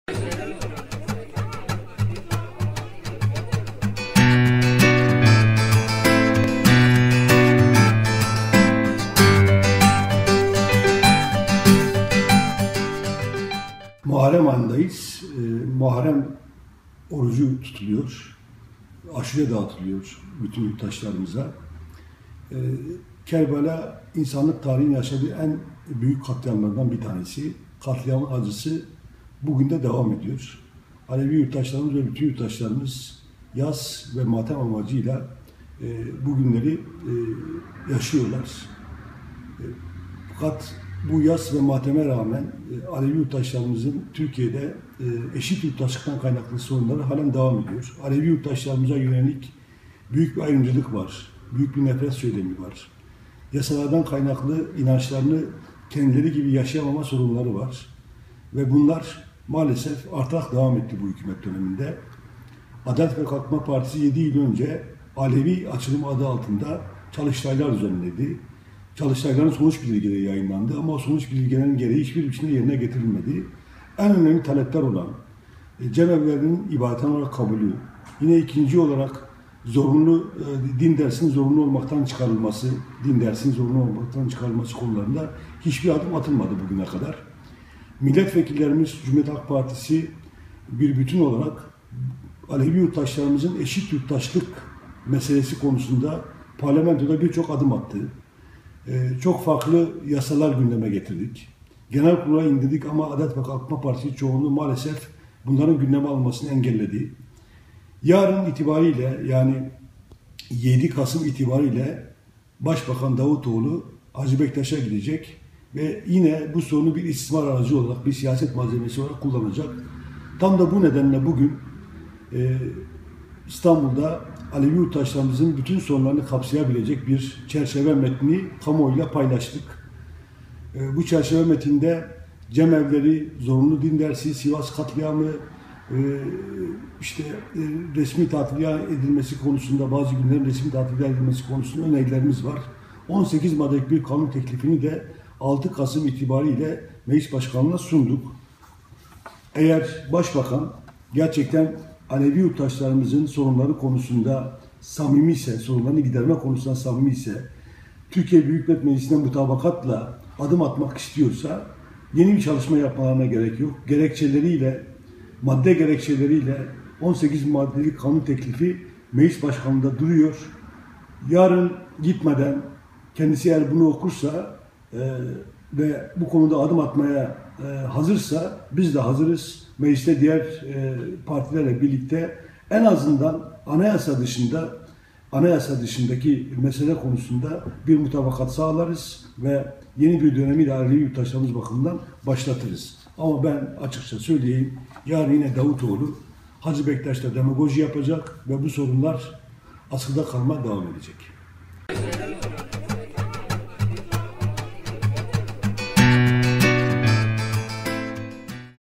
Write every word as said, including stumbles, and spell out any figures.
Muharrem ayındayız. E, Muharrem orucu tutuluyor. Aşure dağıtılıyor bütün yurttaşlarımıza. E, Kerbela insanlık tarihinin yaşadığı en büyük katliamlardan bir tanesi. Katliamın acısı bugün de devam ediyor. Alevi yurttaşlarımız ve bütün yurttaşlarımız yas ve matem amacıyla e, bu günleri e, yaşıyorlar. E, fakat bu yas ve mateme rağmen e, Alevi yurttaşlarımızın Türkiye'de e, eşit yurttaşlıktan kaynaklı sorunları halen devam ediyor. Alevi yurttaşlarımıza yönelik büyük bir ayrımcılık var, büyük bir nefret söylemi var. Yasalardan kaynaklı inançlarını kendileri gibi yaşayamama sorunları var. Ve bunlar maalesef artarak devam etti bu hükümet döneminde. Adalet ve Kalkınma Partisi yedi yıl önce Alevi açılım adı altında çalıştaylar düzenledi. Çalıştayların sonuç bildirgeleri yayınlandı ama o sonuç bildirgelerinin gereği hiçbir biçimde yerine getirilmedi. En önemli talepler olan e, cemevlerinin ibadeten olarak kabulü, yine ikinci olarak zorunlu e, din dersinin zorunlu olmaktan çıkarılması, din dersinin zorunlu olmaktan çıkarılması konularında hiçbir adım atılmadı bugüne kadar. Milletvekillerimiz Cumhuriyet Halk Partisi bir bütün olarak Alevi yurttaşlarımızın eşit yurttaşlık meselesi konusunda parlamentoda birçok adım attı. Ee, çok farklı yasalar gündeme getirdik. Genel kurula indirdik ama Adalet ve Kalkınma Partisi çoğunluğu maalesef bunların gündeme alınmasını engelledi. Yarın itibariyle yani yedi Kasım itibariyle Başbakan Davutoğlu Hacı Bektaş'a gidecek ve yine bu sorunu bir istismar aracı olarak, bir siyaset malzemesi olarak kullanacak. Tam da bu nedenle bugün e, İstanbul'da Alevi yurttaşlarımızın bütün sorunlarını kapsayabilecek bir çerçeve metni kamuoyuyla paylaştık. E, bu çerçeve metinde cemevleri, zorunlu din dersi, Sivas katliamı, e, işte e, resmi tatil edilmesi konusunda, bazı günlerin resmi tatil edilmesi konusunda önerilerimiz var. on sekiz maddelik bir kanun teklifini de altı Kasım itibariyle Meclis Başkanlığı'na sunduk. Eğer Başbakan gerçekten Alevi yurttaşlarımızın sorunları konusunda samimi ise, sorunlarını giderme konusunda samimi ise, Türkiye Büyük Millet Meclisi'nden mutabakatla adım atmak istiyorsa yeni bir çalışma yapmalarına gerek yok. Gerekçeleriyle, madde gerekçeleriyle on sekiz maddelik kanun teklifi Meclis Başkanlığı'nda duruyor. Yarın gitmeden kendisi eğer bunu okursa e, ve bu konuda adım atmaya e, hazırsa biz de hazırız. Mecliste diğer e, partilerle birlikte en azından anayasa dışında anayasa dışındaki mesele konusunda bir mutabakat sağlarız ve yeni bir dönemi de Alevi yurttaşlarımız bakımından başlatırız. Ama ben açıkça söyleyeyim, yarın yine Davutoğlu Hacı Bektaş'ta demagoji yapacak ve bu sorunlar askıda kalmaya devam edecek.